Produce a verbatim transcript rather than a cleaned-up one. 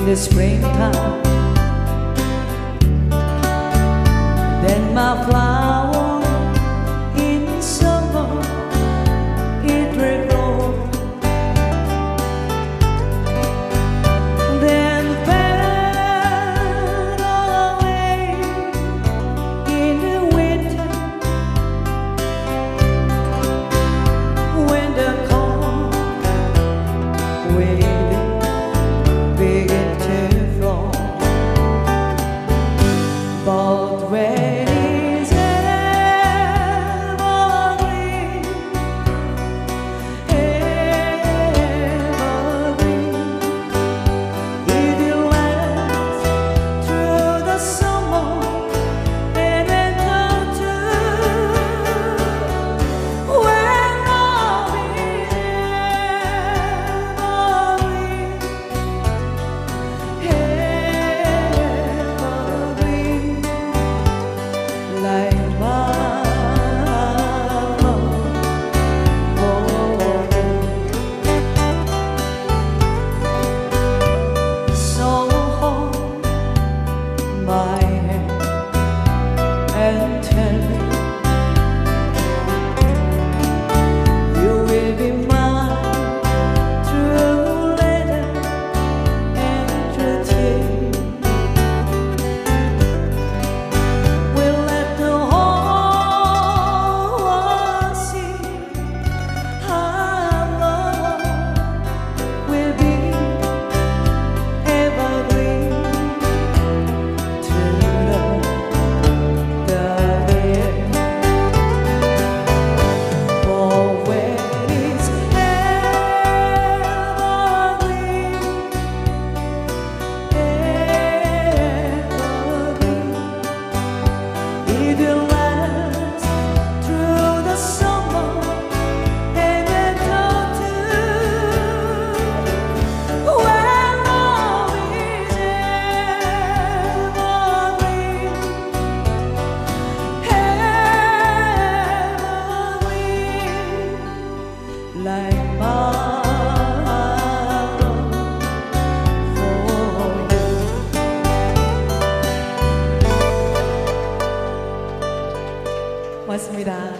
the springtime. Then my flower in summer, it will grow. Then fade away in the winter, when the cold wind begin to flow. But when it's evergreen, evergreen, it will last through the summer and winter too. When love is evergreen, evergreen, like my love for you. So hold my hand and tell me you will be mine through letter and through tears. We'll let the whole world see our love will be evergreen to love the end. For when it's evergreen, evergreen, it will last through the summer and winter too. When love is evergreen, evergreen, like my love for you. 고맙습니다.